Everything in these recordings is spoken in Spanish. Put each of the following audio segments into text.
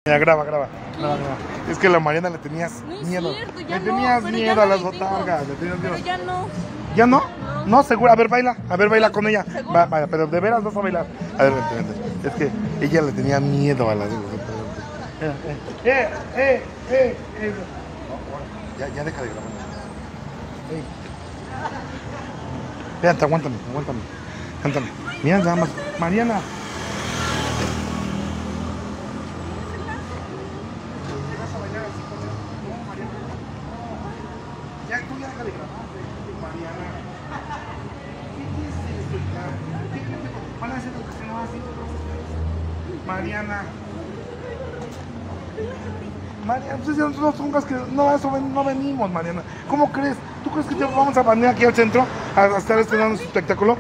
Mira, graba. Es que a la Mariana le tenías miedo. Cierto, le tenías miedo a las botargas. Pero ya no. ¿Ya no? No, seguro. A ver, baila con ella. Vaya, pero de veras vas a bailar. A ver, vente. Es que ella le tenía miedo a las botargas. Ya deja de grabar. Espérate, aguántame. Mira nada más. Mariana. Ya, tú ya deja de grabar, Mariana. ¿Qué es esto ya? Van a hacer lo que se nos hace. Mariana, pues no pongas que no venimos, Mariana. ¿Cómo crees? ¿Tú crees que te vamos a venir aquí al centro a estar estrenando su espectáculo?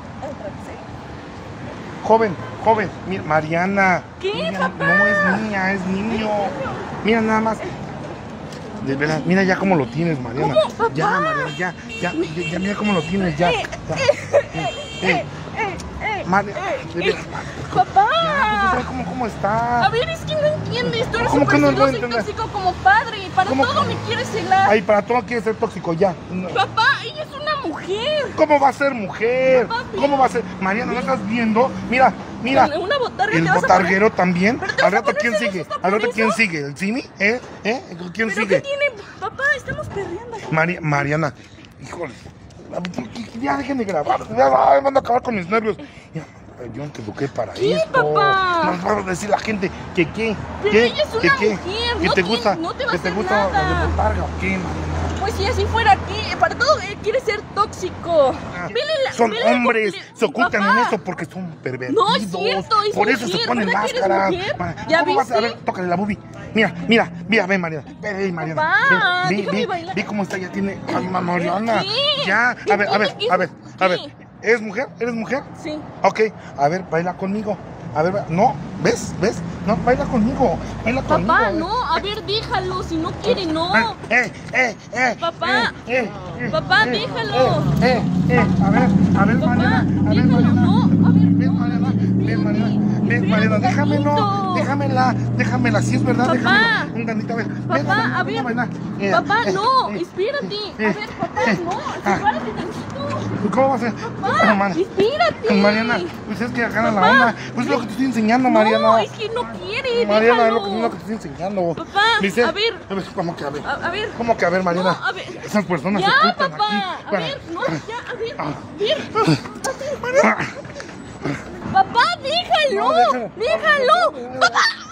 Joven, mira, Mariana. ¿Qué, Mira, papá? No es niña, es niño. Mira nada más. De verdad, mira ya cómo lo tienes, Mariana. ¿Cómo, papá? Ya, Mariana, ya, mira cómo lo tienes, ya. Mariana, de verdad. Papá. Ya, pues, ¿cómo está? A ver, es que no entiendes. Tú eres ¿Cómo súper que no celoso y entiendes? tóxico como padre. Para ¿Cómo? todo me quieres celar. Ay, para todo quiere ser tóxico, ya. No. Papá, ella es una mujer. ¿Cómo va a ser mujer? Papá, ¿Cómo va a ser? Mariana, ¿no estás viendo? Mira. Una botarga El te vas a botarguero también. ¿Pero te Al vas a rato, ¿quién poner sigue? celoso Al rato, por ¿quién eso? sigue? ¿El Simi? ¿Quién ¿Pero sigue? qué tiene? Papá, estamos perdiendo. Mariana, híjole. Ya dejen de grabar. Ya van a acabar con mis nervios. Ya, yo no te eduqué para ¿Qué, esto. papá? Nos va a decir la gente que qué. Pero ¿Qué? ella es una mujer, ¿Que no te tiene- gusta? no te va a ¿Que te hacer gusta nada. la de botarga o qué, Mariana? Pues si así fuera aquí, para todo él quiere ser tóxico. Son hombres, se ocultan Papá. en eso porque son pervertidos. No es cierto, es por eso mujer, se ponen ¿verdad que eres máscaras. mujer? Mariana, ¿Ya ¿cómo vas a viste? ver? Tócale la boobie. Mira, ven, Mariana. Ven, Mariana. Papá, Ve, déjame bailar. ve cómo está, ya tiene calma, Mariana. ¿Qué? Ya, a ¿Qué ver. tiene? ¿Eres mujer? Sí. Ok, a ver, baila conmigo. A ver, no, ¿ves? No, baila conmigo. Papá, no, a ver, déjalo, si no quiere, no. Papá, papá, déjalo. A ver, Papá, Mariana. déjalo, no, a ver, Ven, Mariana, déjamela, si es verdad, Papá. déjamela. Un tantito, a ver. Papá, a ver. Papá, no, espérate. A ver, papá, no, sepárate tantito. ¿Cómo va a ser? Papá, espérate. Mariana, pues es que agarra la Papá. onda. Pues es lo que te estoy enseñando, Mariana. No, es que no quiere, Mariana, es déjalo. lo que te estoy enseñando. Papá, ¿Viste? a ver. ¿Cómo que a ver? A ver. ¿Cómo que a ver, Mariana? No, a ver. Esas personas Ya, se ocultan papá, aquí. a ver, no, ya, a ver. Papá, déjalo, No, déjalo. déjalo. Papá.